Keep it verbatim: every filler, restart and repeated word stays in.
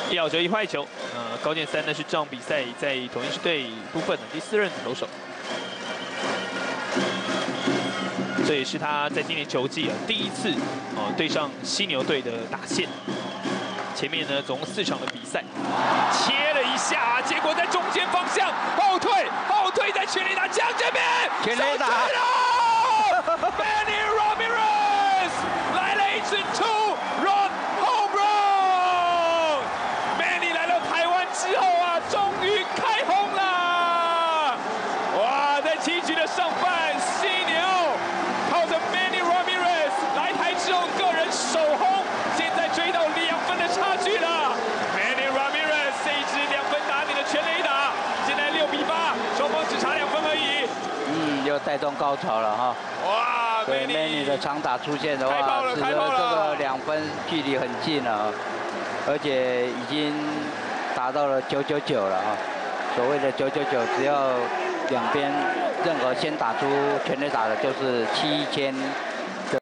一好球一坏球。呃，高建三呢是这场比赛在统一狮队部分的第四任投手，这也是他在今年球季啊第一次哦、呃、对上犀牛队的打线。前面呢总共四场的比赛，切了一下，结果在中间方向后退，后退在全垒打墙这边， 全垒打 ，Manny Ramirez 来了一支 two run home run。Manny 来到台湾之后啊，终于开轰了！哇，在七局的上半，犀牛靠着 Manny Ramirez 来台之后个人首轰，现在追到两分的差距了。Manny Ramirez 这一支两分打点的全垒打，现在六比八，双方只差两分而已。 嗯，又带动高潮了哈。 哇， 对 Manny 的长打出现的话，使得这个两分距离很近了，而且已经达到了九九九了啊。所谓的九九九，只要两边任何先打出全垒打的，就是七千